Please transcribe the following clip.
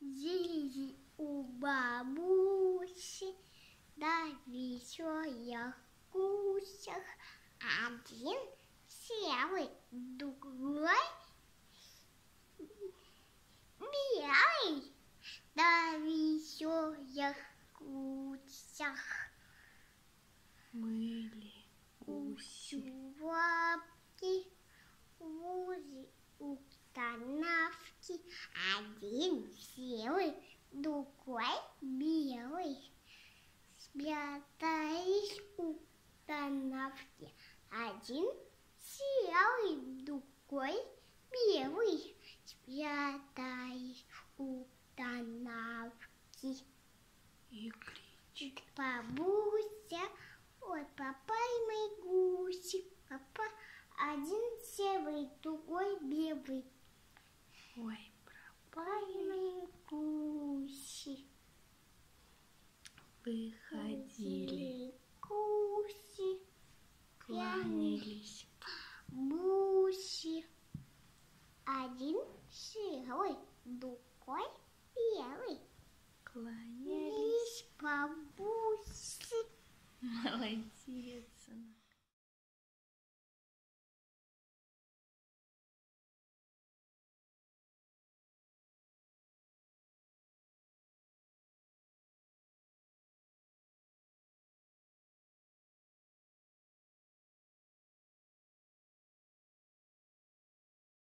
Жили у бабуси на веселых кущах. Один серый, другой белый на веселых кущах. Мыли гуси лапки, возле у канавки. Один серый, другой белый. Спрятались у канавки. Один серый, другой белый. Спрятались у канавки. и кричит: бабуся, ой, папа и мои гуси. Папа один серый, другой белый. ой, Пропали мои гуси. выходили, Гуси, кланялись, буси. Один серый, другой белый. кланялись. Бабуси. Молодец.